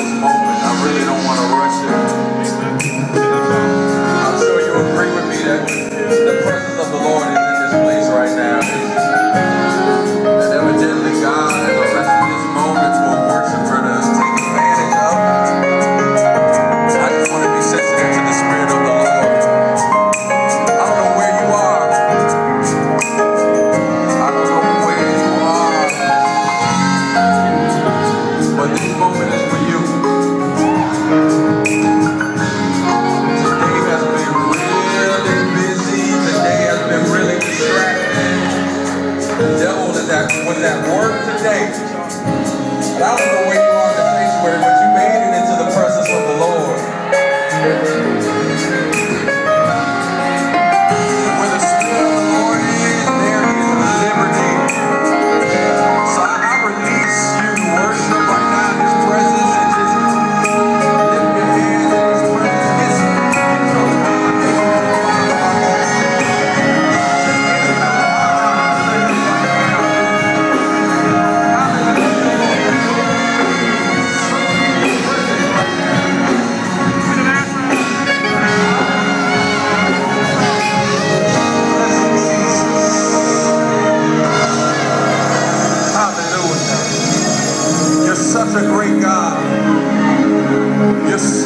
this moment. I really don't want to rush it. I'm sure you agree with me that the presence of the Lord is in this place right now. And evidently God has arrested this moment for a worshiper to take advantage of. I just want to be sensitive to the Spirit of the Lord. I don't know where you are. I don't know where you are. But this moment is for you. Today has been really busy. Today has been really distracting. The devil was at work today. But I don't know where you are in the sanctuary, but you made it into the presence of the Lord. Where the Spirit of the Lord is, there is liberty. So I release you to worship right now in His presence and just lift your hands in His presence. Hallelujah. You're such a great God. You're